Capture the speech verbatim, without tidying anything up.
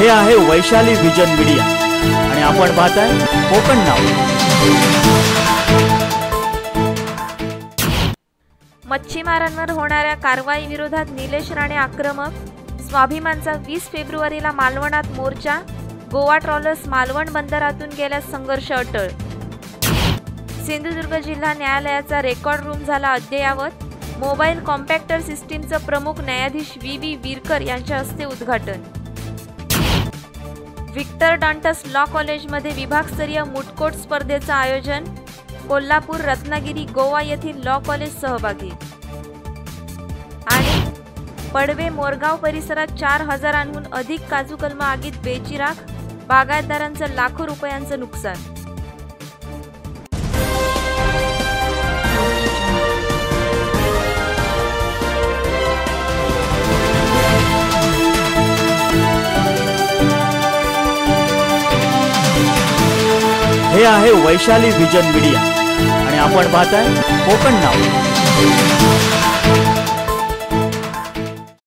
हे आहे Vaishali vision media आणि आपण पाहताय कोकण नाव। मच्छीमारांवर होणाऱ्या कारवाई विरोधात निलेश राणे आक्रमक। स्वाभिमानचा वीस फेब्रुवारीला मालवणात मोर्चा। गोवा ट्रॉलर्स मालवण बंदरातून गेल्यास संघर्ष अटळ। सिंधुदुर्ग जिल्हा न्यायालयाचा रेकॉर्ड रूम झाला अद्ययावत। मोबाईल कॉम्पॅक्टर सिस्टीमचं प्रमुख न्यायाधीश व्ही व्ही विरकर यांच्या हस्ते उद्घाटन। विक्टर डांटस लॉ कॉलेजमध्ये विभागस्तरीय मुटकोट स्पर्धेचं आयोजन। कोल्हापूर, रत्नागिरी, गोवा येथील लॉ कॉलेज सहभागी। आणि पडवे मोरगाव परिसरात चार हजारांहून अधिक काजू कलम आगीत बेचिराख। बागायतदारांचं लाखो रुपयांचं नुकसान। हे आहे वैशाली विजन मीडिया आणि आपण पाहताय कोकण नाव।